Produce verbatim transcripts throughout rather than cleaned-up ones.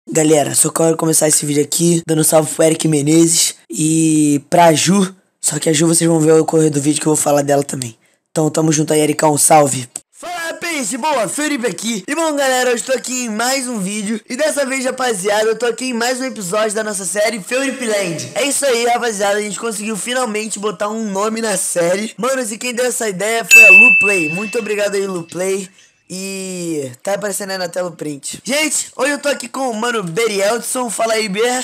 Galera, só quero começar esse vídeo aqui dando um salve pro Eric Menezes e pra Ju. Só que a Ju vocês vão ver o correr do vídeo que eu vou falar dela também. Então tamo junto aí, Ericão, salve! Fala, pense, boa, Felipe aqui. E bom, galera, eu estou aqui em mais um vídeo. E dessa vez, rapaziada, eu tô aqui em mais um episódio da nossa série Felipe Land. É isso aí, rapaziada, a gente conseguiu finalmente botar um nome na série. Manos, e quem deu essa ideia foi a Luplay. Muito obrigado aí, Luplay. E tá aparecendo aí na tela o print. Gente, hoje eu tô aqui com o mano Berielson. Fala aí, Ber.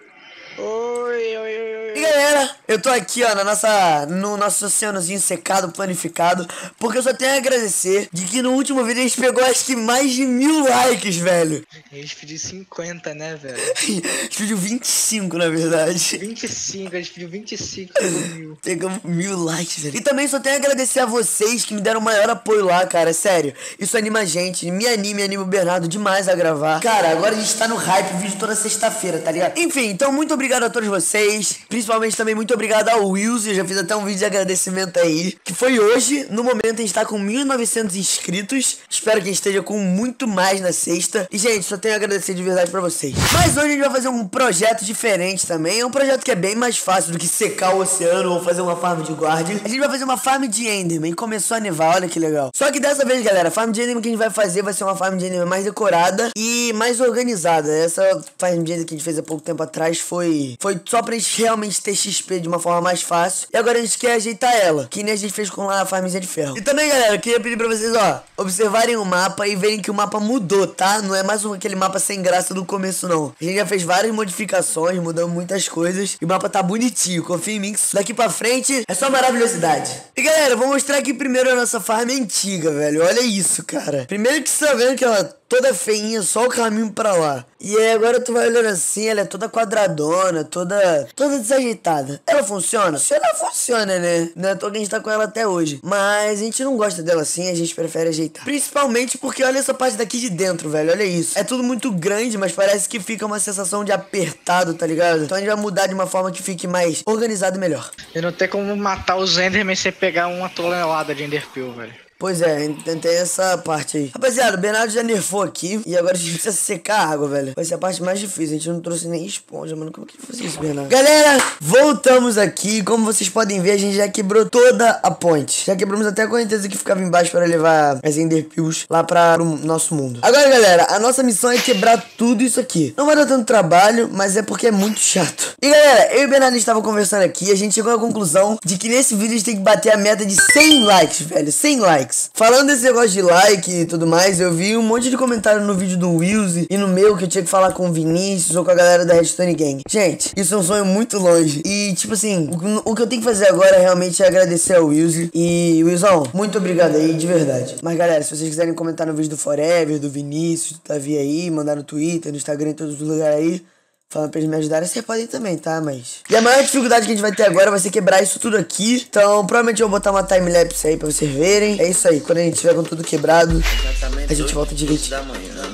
Oi, oi, oi, oi. E galera, eu tô aqui, ó, na nossa, no nosso oceanozinho secado, planificado, porque eu só tenho a agradecer de que no último vídeo a gente pegou acho que mais de mil likes, velho. A gente pediu cinquenta, né, velho? A gente pediu vinte e cinco, na verdade. vinte e cinco, a gente pediu vinte e cinco mil. Pegamos mil likes, velho. E também só tenho a agradecer a vocês que me deram o maior apoio lá, cara, sério. Isso anima a gente, me anima e anima o Bernardo demais a gravar. Cara, agora a gente tá no hype, vídeo toda sexta-feira, tá ligado? Enfim, então muito obrigado a todos vocês. Principalmente também muito obrigado ao Wilson, eu já fiz até um vídeo de agradecimento aí. Que foi hoje, no momento a gente tá com mil e novecentos inscritos. Espero que a gente esteja com muito mais na sexta. E gente, só tenho a agradecer de verdade pra vocês. Mas hoje a gente vai fazer um projeto diferente também. É um projeto que é bem mais fácil do que secar o oceano ou fazer uma farm de guardian. A gente vai fazer uma farm de Enderman. E começou a nevar, olha que legal. Só que dessa vez, galera, a farm de Enderman que a gente vai fazer vai ser uma farm de Enderman mais decorada e mais organizada. Essa farm de Enderman que a gente fez há pouco tempo atrás foi, foi só pra gente realmente ter X P de uma forma mais fácil. E agora a gente quer ajeitar ela, que nem a gente fez com a farmzinha de ferro. E também, galera, eu queria pedir pra vocês, ó, observarem o mapa e verem que o mapa mudou, tá? Não é mais um, aquele mapa sem graça do começo, não. A gente já fez várias modificações, mudamos muitas coisas. E o mapa tá bonitinho, confia em mim que daqui pra frente é só maravilhosidade. E galera, eu vou mostrar aqui primeiro a nossa farm antiga, velho. Olha isso, cara. Primeiro que você tá vendo que ela toda feinha, só o caminho pra lá. E aí agora tu vai olhando assim, ela é toda quadradona, toda toda desajeitada. Ela funciona? Se ela funciona, né? Não é à toa que a gente tá com ela até hoje. Mas a gente não gosta dela assim, a gente prefere ajeitar. Principalmente porque olha essa parte daqui de dentro, velho, olha isso. É tudo muito grande, mas parece que fica uma sensação de apertado, tá ligado? Então a gente vai mudar de uma forma que fique mais organizado e melhor. E não tem como matar os Enderman sem pegar uma tonelada de Enderpeel, velho. Pois é, tem essa parte aí. Rapaziada, o Bernardo já nerfou aqui. E agora a gente precisa secar a água, velho. Vai ser a parte mais difícil. A gente não trouxe nem esponja, mano. Como que eu fazer isso, Bernardo? Galera, voltamos aqui. Como vocês podem ver, a gente já quebrou toda a ponte. Já quebramos até a correnteza que ficava embaixo para levar as Enderpeels lá para o nosso mundo. Agora, galera, a nossa missão é quebrar tudo isso aqui. Não vai dar tanto trabalho, mas é porque é muito chato. E galera, eu e o Bernardo estavam conversando aqui. E a gente chegou à conclusão de que nesse vídeo a gente tem que bater a meta de cem likes, velho. cem likes. Falando desse negócio de like e tudo mais, eu vi um monte de comentário no vídeo do Wilson e no meu que eu tinha que falar com o Vinícius ou com a galera da Redstone Gang. Gente, isso é um sonho muito longe. E tipo assim, o, o que eu tenho que fazer agora realmente é agradecer ao Wilson. E Wilson, muito obrigado aí, de verdade. Mas galera, se vocês quiserem comentar no vídeo do Forever, do Vinícius, do Davi aí, mandar no Twitter, no Instagram, em todos os lugares aí, falando pra eles me ajudarem, vocês podem também, tá? Mas... E a maior dificuldade que a gente vai ter agora vai ser quebrar isso tudo aqui. Então, provavelmente eu vou botar uma timelapse aí pra vocês verem. É isso aí, quando a gente tiver com tudo quebrado, a gente volta direitinho. Da manhã.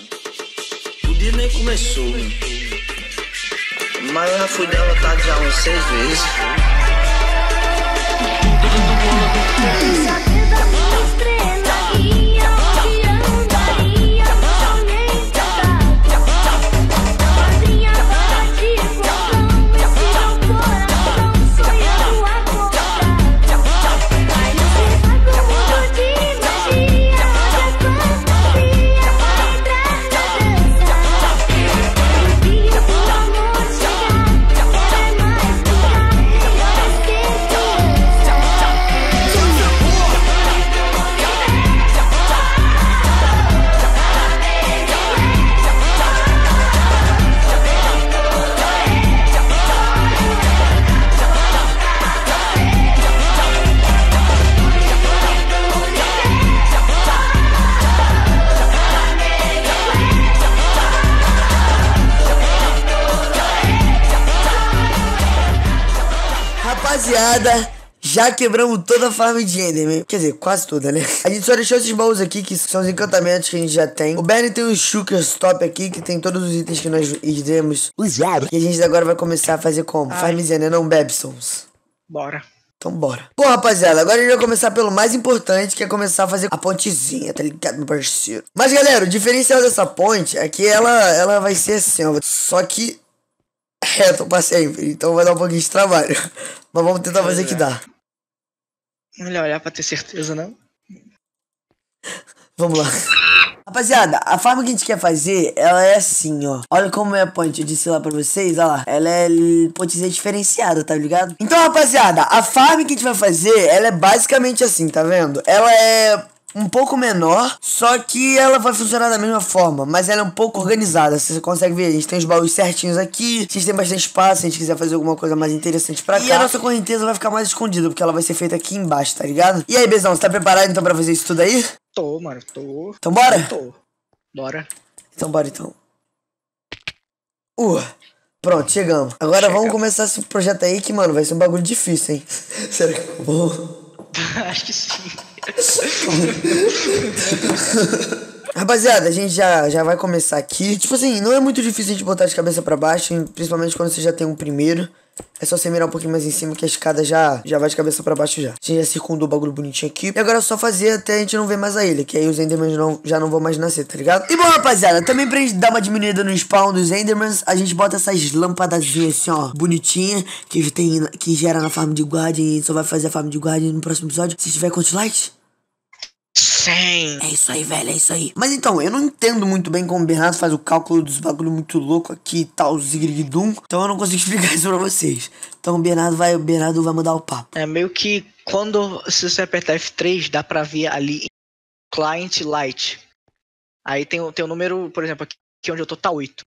O dia nem começou, mas eu já fui derrotado já umas seis vezes. Rapaziada, já quebramos toda a farm de Enderman. Quer dizer, quase toda, né? A gente só deixou esses baús aqui, que são os encantamentos que a gente já tem. O Bernie tem um Shulker Stop aqui, que tem todos os itens que nós iremos usar. E a gente agora vai começar a fazer como? Ai. Farmzinha, né? Não Bebsons. Bora. Então bora. Bom, rapaziada, agora a gente vai começar pelo mais importante, que é começar a fazer a pontezinha, tá ligado, meu parceiro? Mas, galera, o diferencial dessa ponte é que ela, ela vai ser assim, ó. Só que reto pra sempre. Então vai dar um pouquinho de trabalho. Mas vamos tentar fazer o que dá. Melhor olhar pra ter certeza, não? Vamos lá. Rapaziada, a forma que a gente quer fazer, ela é assim, ó. Olha como é a ponte, eu disse lá pra vocês, olha lá. Ela é pontezinha diferenciada, tá ligado? Então, rapaziada, a farm que a gente vai fazer, ela é basicamente assim, tá vendo? Ela é um pouco menor, só que ela vai funcionar da mesma forma, mas ela é um pouco organizada. Você consegue ver, a gente tem os baús certinhos aqui, a gente tem bastante espaço, se a gente quiser fazer alguma coisa mais interessante pra cá. E a nossa correnteza vai ficar mais escondida, porque ela vai ser feita aqui embaixo, tá ligado? E aí, Bezão, você tá preparado então pra fazer isso tudo aí? Tô, mano, tô. Então bora? Tô. Bora. Então bora então. Uh, pronto, chegamos. Agora Chegamos. Vamos começar esse projeto aí que, mano, vai ser um bagulho difícil, hein? Será que eu vou? Acho que sim. Rapaziada, a gente já, já vai começar aqui. Tipo assim, não é muito difícil a gente botar de cabeça pra baixo, principalmente quando você já tem um primeiro. É só você mirar um pouquinho mais em cima que a escada já, já vai de cabeça pra baixo já. A gente já circundou o bagulho bonitinho aqui. E agora é só fazer até a gente não ver mais a ilha, que aí os Endermans não, já não vão mais nascer, tá ligado? E bom, rapaziada, também pra gente dar uma diminuída no spawn dos Endermans, a gente bota essas lâmpadazinhas assim, ó, bonitinha, que, tem, que gera na farm de Guardian. E a gente só vai fazer a farm de Guardian no próximo episódio. Se tiver quantos likes? Sim. É isso aí, velho, é isso aí. Mas então, eu não entendo muito bem como o Bernardo faz o cálculo dos bagulho muito louco aqui e tal, zigrigdum. Então eu não consigo explicar isso pra vocês. Então o Bernardo vai, o Bernardo vai mudar o papo. É meio que quando, se você apertar F três, dá pra ver ali Client Light. Aí tem, o- tem o número, por exemplo, aqui onde eu tô tá oito.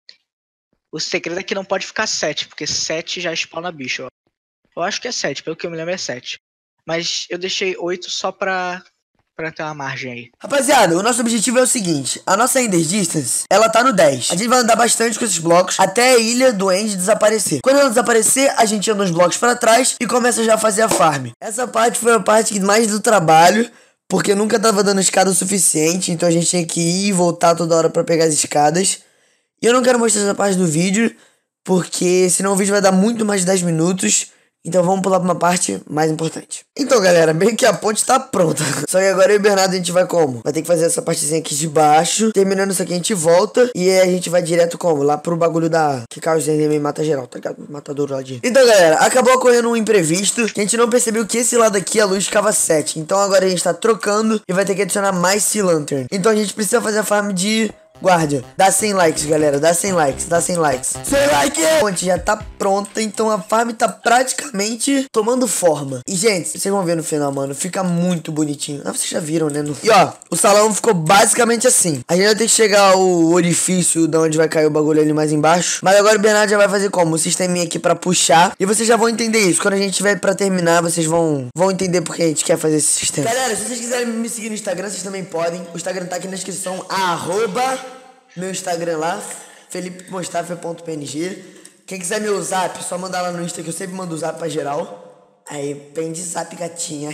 O segredo é que não pode ficar sete, porque sete já spawna bicho. Ó. Eu acho que é sete, pelo que eu me lembro é sete. Mas eu deixei oito só pra, pra ter uma margem aí. Rapaziada, o nosso objetivo é o seguinte. A nossa Ender Distance, ela tá no dez. A gente vai andar bastante com esses blocos até a ilha do End desaparecer. Quando ela desaparecer, a gente anda uns blocos pra trás e começa já a fazer a farm. Essa parte foi a parte que mais do trabalho, porque nunca tava dando escada o suficiente, então a gente tinha que ir e voltar toda hora pra pegar as escadas. E eu não quero mostrar essa parte do vídeo, porque senão o vídeo vai dar muito mais de dez minutos. Então vamos pular pra uma parte mais importante. Então, galera, meio que a ponte tá pronta. Só que agora eu e o Bernardo a gente vai como? Vai ter que fazer essa partezinha aqui de baixo. Terminando isso aqui a gente volta. E aí a gente vai direto como? Lá pro bagulho da... Que cai os Enderman e mata geral, tá ligado? Matador lá de... Então, galera, acabou ocorrendo um imprevisto. Que a gente não percebeu que esse lado aqui a luz ficava sete. Então agora a gente tá trocando e vai ter que adicionar mais Sea Lantern. Então a gente precisa fazer a farm de... Guardia, dá cem likes, galera, dá cem likes, dá cem likes. cem likes! A ponte já tá pronta, então a farm tá praticamente tomando forma. E, gente, vocês vão ver no final, mano, fica muito bonitinho. Ah, vocês já viram, né? No... E, ó, o salão ficou basicamente assim. A gente vai ter que chegar ao orifício de onde vai cair o bagulho ali mais embaixo. Mas agora o Bernardo já vai fazer como? O sisteminha aqui pra puxar. E vocês já vão entender isso. Quando a gente tiver pra terminar, vocês vão, vão entender porque a gente quer fazer esse sistema. Galera, se vocês quiserem me seguir no Instagram, vocês também podem. O Instagram tá aqui na descrição, arroba... Meu Instagram lá, felipe mostafa ponto p n g. Quem quiser meu zap, só mandar lá no Insta que eu sempre mando o zap pra geral. Aí, prende zap, gatinha.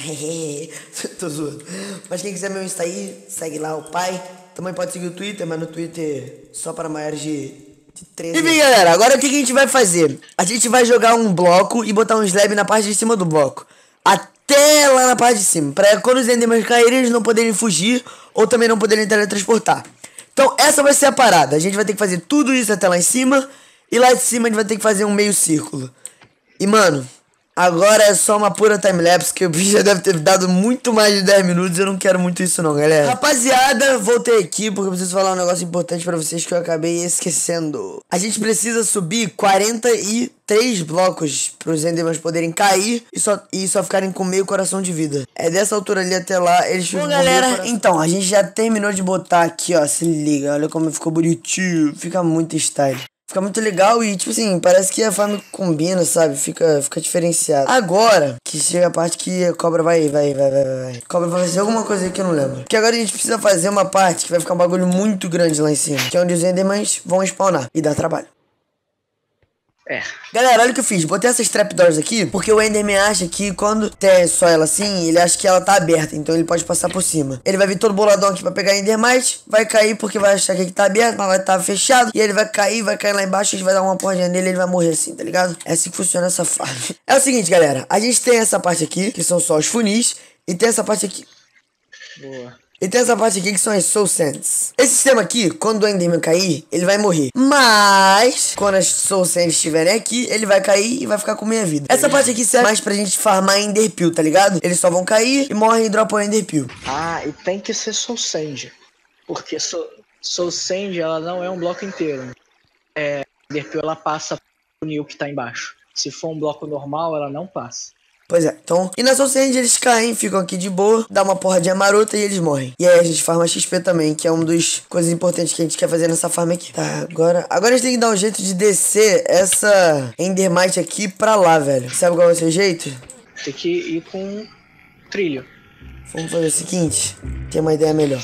Tô zoando. Mas quem quiser meu Insta aí, segue lá o pai. Também pode seguir o Twitter, mas no Twitter só para maiores de, de treze. Enfim, galera, agora o que a gente vai fazer? A gente vai jogar um bloco e botar um slab na parte de cima do bloco. Até lá na parte de cima. Pra quando os Endermans caírem, eles não poderem fugir ou também não poderem teletransportar. Então essa vai ser a parada. A gente vai ter que fazer tudo isso até lá em cima. E lá de cima a gente vai ter que fazer um meio círculo. E mano, agora é só uma pura timelapse, que o vídeo já deve ter dado muito mais de dez minutos. Eu não quero muito isso não, galera. Rapaziada, voltei aqui porque eu preciso falar um negócio importante pra vocês que eu acabei esquecendo. A gente precisa subir quarenta e três blocos pros Endermans poderem cair e só, e só ficarem com meio coração de vida. É dessa altura ali até lá, eles ficam. Bom, galera, então, a gente já terminou de botar aqui, ó. Se liga, olha como ficou bonitinho. Fica muito style. Fica muito legal e, tipo assim, parece que a farm combina, sabe? Fica, fica diferenciado. Agora, que chega a parte que a cobra vai, vai, vai, vai, vai. A cobra vai fazer alguma coisa aí que eu não lembro. Que agora a gente precisa fazer uma parte que vai ficar um bagulho muito grande lá em cima. Que é onde os Endermans vão spawnar e dá trabalho. É. Galera, olha o que eu fiz. Botei essas trapdoors aqui porque o Enderman acha que quando tem só ela assim, ele acha que ela tá aberta. Então ele pode passar por cima. Ele vai vir todo boladão aqui pra pegar Endermite. Vai cair porque vai achar que aqui tá aberto, mas vai estar tá fechado. E ele vai cair, vai cair lá embaixo. A gente vai dar uma porradinha nele e ele vai morrer assim, tá ligado? É assim que funciona essa farm. É o seguinte, galera. A gente tem essa parte aqui, que são só os funis. E tem essa parte aqui. Boa. E tem essa parte aqui que são as Soul Sands. Esse sistema aqui, quando o Enderman cair, ele vai morrer. Mas, quando as Soul Sands estiverem aqui, ele vai cair e vai ficar com meia vida. Essa parte aqui serve mais pra gente farmar Enderpeel, tá ligado? Eles só vão cair e morrem e dropam Enderpeel. Ah, e tem que ser Soul Sand. Porque Soul, Soul Sand, ela não é um bloco inteiro. É, Enderpeel, ela passa pro Nil que tá embaixo. Se for um bloco normal, ela não passa. Pois é, então... E na Soul Sand eles caem, ficam aqui de boa, dá uma porradinha marota e eles morrem. E aí a gente farma X P também, que é uma das coisas importantes que a gente quer fazer nessa farm aqui. Tá, agora... Agora a gente tem que dar um jeito de descer essa Endermite aqui pra lá, velho. Sabe qual vai ser o jeito? Tem que ir com trilho. Vamos fazer o seguinte, tem uma ideia melhor.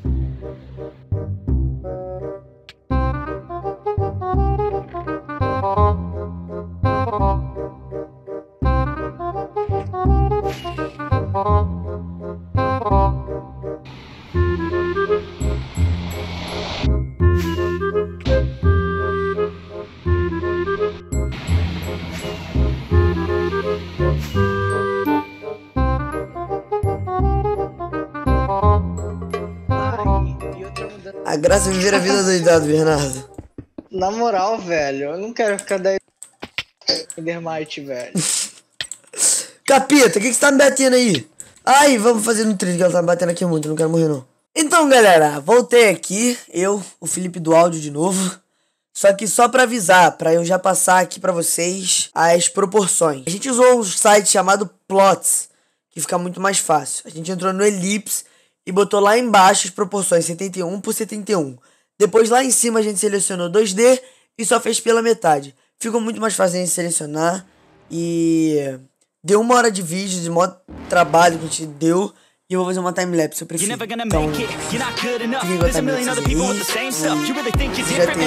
A graça é viver a vida doidado, Bernardo. Na moral, velho, eu não quero ficar daí Endermite, velho. Capeta, o que, que você tá me batendo aí? Ai, vamos fazer no trilho, que ela tá me batendo aqui muito, não quero morrer não. Então, galera, voltei aqui, eu, o Felipe do áudio de novo. Só que só pra avisar, pra eu já passar aqui pra vocês as proporções. A gente usou um site chamado Plots, que fica muito mais fácil. A gente entrou no Ellipse e botou lá embaixo as proporções setenta e um por setenta e um. Depois lá em cima a gente selecionou dois D e só fez pela metade. Ficou muito mais fácil a gente selecionar e deu uma hora de vídeo, de maior trabalho que a gente deu. E eu vou fazer uma timelapse, eu prefiro. Então, fiquem com a timelapse aí. Já tem.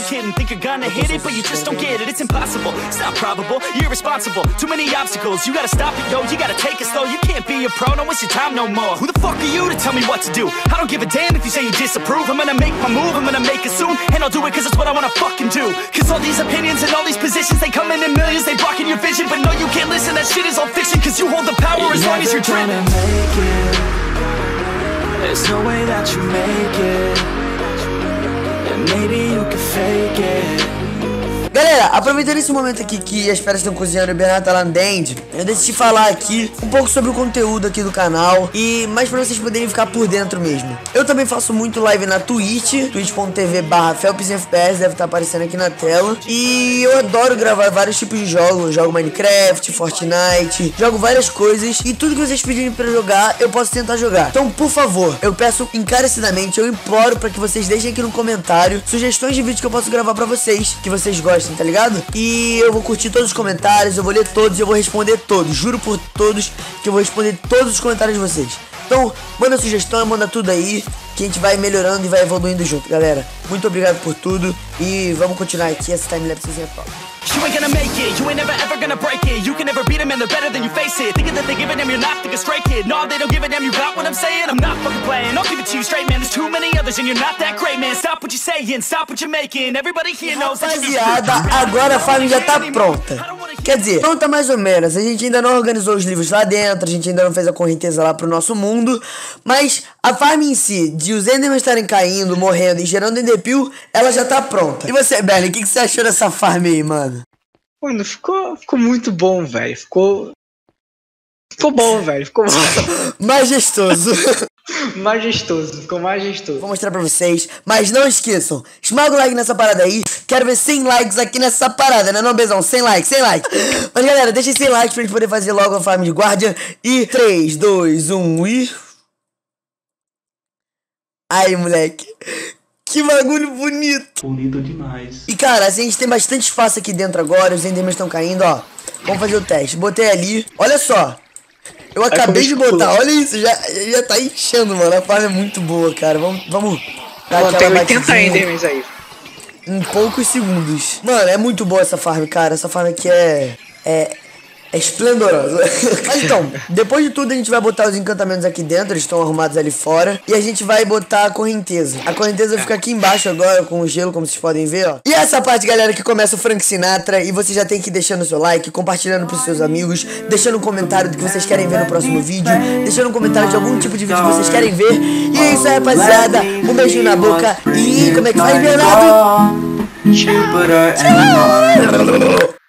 There's no way that you make it, and maybe you can fake it. Galera, aproveitando esse momento aqui que as feras estão cozinhando e o Bernardo tá lá no Dend, eu decidi falar aqui um pouco sobre o conteúdo aqui do canal e mais pra vocês poderem ficar por dentro mesmo. Eu também faço muito live na Twitch, twitch ponto tv barra felpsfps, deve estar aparecendo aqui na tela. E eu adoro gravar vários tipos de jogos, eu jogo Minecraft, Fortnite, jogo várias coisas e tudo que vocês pedirem pra eu jogar, eu posso tentar jogar. Então, por favor, eu peço encarecidamente, eu imploro pra que vocês deixem aqui no comentário sugestões de vídeos que eu posso gravar pra vocês, que vocês gostem, tá ligado? E eu vou curtir todos os comentários, eu vou ler todos e eu vou responder todos. Juro por todos que eu vou responder todos os comentários de vocês. Então, manda sugestão, manda tudo aí, que a gente vai melhorando e vai evoluindo junto, galera. Muito obrigado por tudo e vamos continuar aqui essa timelapsezinha top. You ain't gonna make it, you ain't never ever gonna break it. You can never beat them and they're better than you face it. Thinking that they give a damn, you're not, think a straight kid. No, they don't give a damn, you got what I'm saying? I'm not fucking playing, I'll give it to you straight, man. There's too many others and you're not that great, man. Stop what you're saying, stop what you're making. Everybody here knows that you're Rapaziada, agora a farm já tá pronta. Quer dizer, pronta mais ou menos. A gente ainda não organizou os livros lá dentro, a gente ainda não fez a correnteza lá pro nosso mundo. Mas a farm em si, de os Endermans estarem caindo, morrendo e gerando Enderpeel, ela já tá pronta. E você, Bernie, o que, que você achou dessa farm aí, mano? Mano, ficou, ficou muito bom, velho. Ficou. Ficou bom, velho. Ficou majestoso. Majestoso, ficou majestoso. Vou mostrar pra vocês, mas não esqueçam, esmaga o like nessa parada aí. Quero ver cem likes aqui nessa parada, né não, Bezão? cem likes, cem likes. Mas galera, deixem cem likes pra gente poder fazer logo a farm de Guardian. E três, dois, um e... Aí, moleque. Que bagulho bonito. Bonito demais. E cara, assim, a gente tem bastante espaço aqui dentro agora. Os Endermans estão caindo, ó. Vamos fazer o teste. Botei ali. Olha só. Eu acabei de botar. Olha isso. Já, já tá enchendo, mano. A farm é muito boa, cara. Vamos... vamos Mano, tem oitenta Endermans aí. em poucos segundos. Mano, é muito boa essa farm, cara. Essa farm aqui é... É... É esplendorosa. Mas então, depois de tudo a gente vai botar os encantamentos aqui dentro. Eles estão arrumados ali fora. E a gente vai botar a correnteza. A correnteza fica aqui embaixo agora com o gelo, como vocês podem ver, ó. E essa parte, galera, que começa o Frank Sinatra. E você já tem que ir deixando o seu like, compartilhando pros seus amigos, deixando um comentário do que vocês querem ver no próximo vídeo, deixando um comentário de algum tipo de vídeo que vocês querem ver. E é isso aí, rapaziada. Um beijinho na boca. E como é que faz, Bernardo? Tchau.